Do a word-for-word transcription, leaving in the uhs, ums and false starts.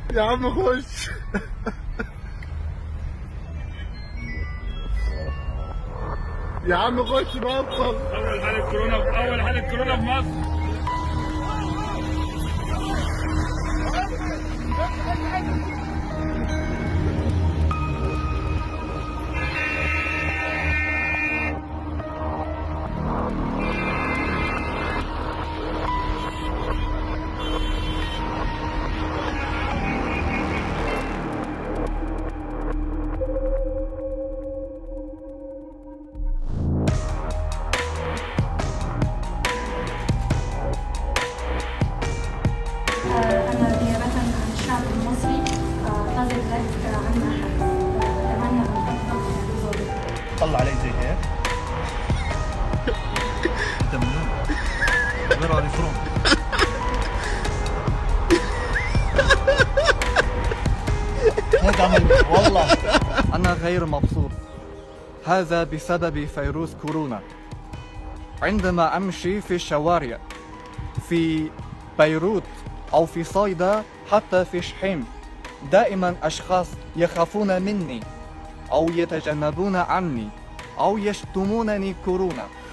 يا عم خش. يا عم خش بطل. اول حاله كورونا اول حاله كورونا في مصر. أنا نيابة عن الشعب المصري أعتذر لك عما حدث، وأتمنى أن تفضل بذلك. طلع علي زي هيك. انت مجنون. غير على الفرن. هيك عمل والله. أنا غير مبسوط. هذا بسبب فيروس كورونا. عندما أمشي في الشوارع في بيروت أو في صيدا حتى في شحيم، دائما أشخاص يخافون مني أو يتجنبون عني أو يشتمونني كورونا.